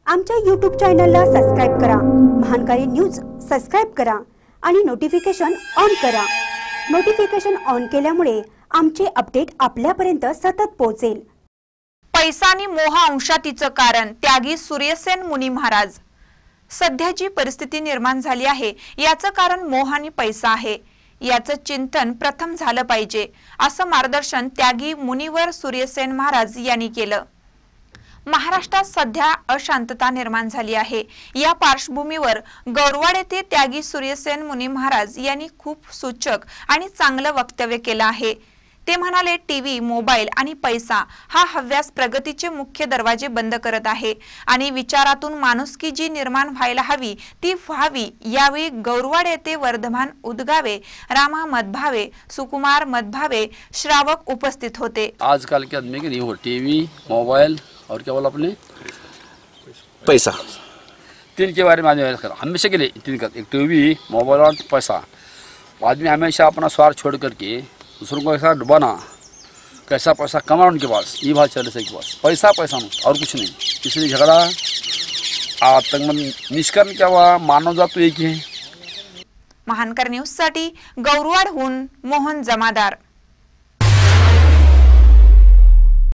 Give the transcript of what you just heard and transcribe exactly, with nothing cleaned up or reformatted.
आमच्या यूट्यूब चॅनलला सबस्क्राइब करा, महानकारी न्यूज सबस्क्राइब करा आणि नोटिफिकेशन ऑन करा। नोटिफिकेशन ऑन केल्यामुळे आमचे अपडेट आपल्यापर्यंत सतत पोहोचेल। पैसा आणि मोह अंशातीचं कारण त्यागी सूर्यसेन मुनी महाराज। सध्या जी परिस्थिती निर्माण झाली आहे याचं कारण मोह आणि पैसा आहे। याचं चिंतन प्रथम झालं पाहिजे असं मार्गदर्शन त्यागी मुनिवर सूर्यसेन महाराज यांनी केलं। महाराष्ट्रात सध्या अशांतता निर्माण झाली आहे। या पार्श्वभूमीवर गौरवाड येथे त्यागी सूर्यसेन मुनी महाराज यांनी खूप सूचक आणि चांगलं वक्तव्य केलं आहे। ते म्हणाले, टीव्ही, मोबाईल आणि पैसा हा हव्यास प्रगतीचे मुख्य दरवाजे बंद करत आहे आणि विचारातून माणुसकी जी निर्माण व्हायला हवी ती व्हावी। यावेळी गौरवाड येथे वर्धमान उदगावे, रामा मधभावे, सुकुमार मधभावे श्रावक उपस्थित होते। आजकल के आदमी के नहीं हो टीवी, मोबाइल और क्या बोला आपने, पैसा, तीन के बारे में आदमी हमेशा के लिए तीन का, एक टीवी, मोबाइल और पैसा। आदमी हमेशा अपना स्वार्थ छोड़ करके दूसरों को ऐसा डुबाना, कैसा पैसा कमाना उनके पास, ये बात चल रही है कि बस पैसा पैसा और कुछ नहीं। इसलिए झगड़ा आतंकवाद निष्कर्ष क्या हुआ, मानव जात तो एक ही है। महानकर न्यूज साठी गौरवाडहून मोहन जमादार।